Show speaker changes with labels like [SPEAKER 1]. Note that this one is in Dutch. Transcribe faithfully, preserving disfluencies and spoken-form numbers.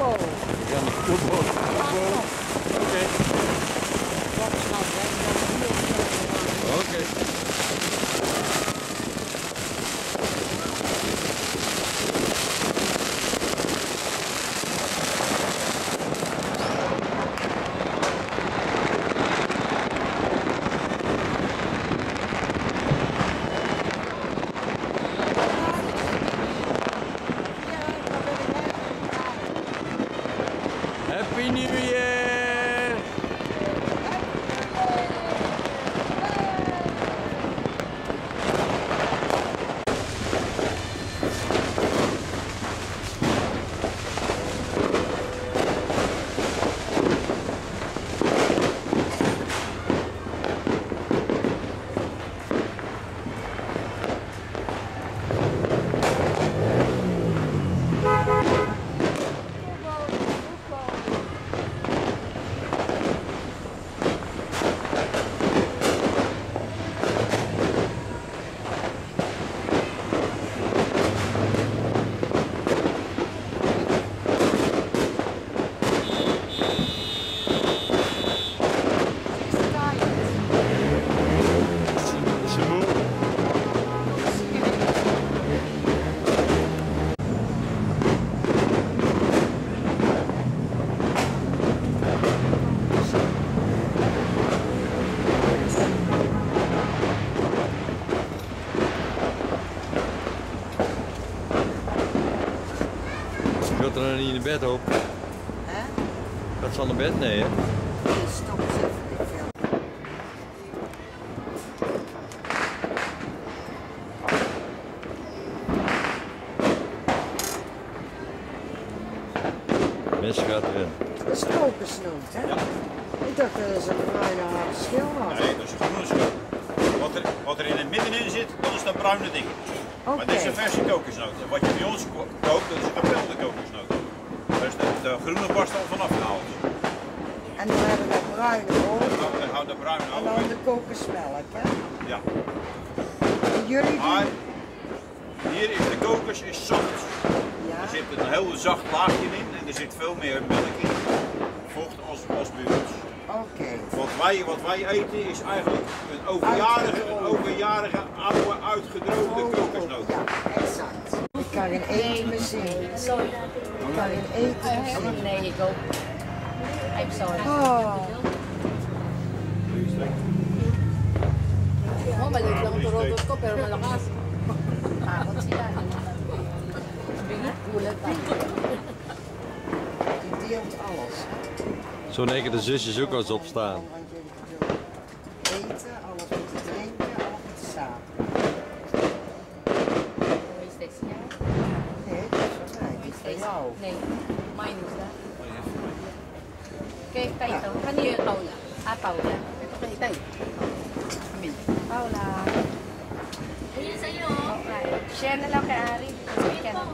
[SPEAKER 1] voetbal.
[SPEAKER 2] We gaan naar voetbal. Voetbal. Oké. Oké. Happy New Year! Gaat er nou niet in bed op?
[SPEAKER 1] Hè?
[SPEAKER 2] Gaat ze aan de bed? Nee, hè?
[SPEAKER 1] Nee, stop eens even dit film.
[SPEAKER 2] Mensen gaat erin.
[SPEAKER 1] Dat is kokosnoot, hè?
[SPEAKER 3] Ja.
[SPEAKER 1] Ik dacht dat is een bruine harde schil was.
[SPEAKER 3] Nee, dat is een groene schil. Wat er, wat er in het middenin zit, dat is dat bruine ding.
[SPEAKER 1] Oké.
[SPEAKER 3] Maar dit is een verse kokosnoot. Wat je bij ons ko- koopt, dat is een gepelde kokosnoot. Dus de, de groene barst al vanaf gehaald.
[SPEAKER 1] En dan hebben we bruine ogen.
[SPEAKER 3] Dan houdt- dan houdt de bruine
[SPEAKER 1] En dan
[SPEAKER 3] over.
[SPEAKER 1] de kokosmelk, hè?
[SPEAKER 3] Ja.
[SPEAKER 1] En jullie
[SPEAKER 3] Maar
[SPEAKER 1] doen...
[SPEAKER 3] hier is de kokos is zacht.
[SPEAKER 1] Ja?
[SPEAKER 3] Er zit een heel zacht laagje in en er zit veel meer melk in. Vocht als, als bij ons.
[SPEAKER 1] Oké.
[SPEAKER 3] Wat wij, wat wij eten is eigenlijk een overjarige, een overjarige oude uitgedroogde kokosnoot.
[SPEAKER 1] Ja, exact. Ik kan geen eten meer zien.
[SPEAKER 4] Sorry.
[SPEAKER 1] Ik kan geen eten meer zien.
[SPEAKER 4] There you go. I'm sorry.
[SPEAKER 1] Oh.
[SPEAKER 4] Oh, maliit lang ang robot ko pero malakas. Takot sila. Bigit gulat tayo.
[SPEAKER 1] Die deelt alles.
[SPEAKER 2] Zo denken de zusjes ook als opstaan.
[SPEAKER 1] Want jullie moeten eten, alles moeten drinken, alles moeten samen.
[SPEAKER 4] Hoe is dit? Ja?
[SPEAKER 1] Nee, dat is voor mij. Die is voor jou.
[SPEAKER 4] Nee, mine is that. Kay Taito. Kanino yung Paula? Ah, Paula. Ito kay Tay. Amin. Paula. Ayun sa'yo. Okay. Share na lang kay Ari. Sige na.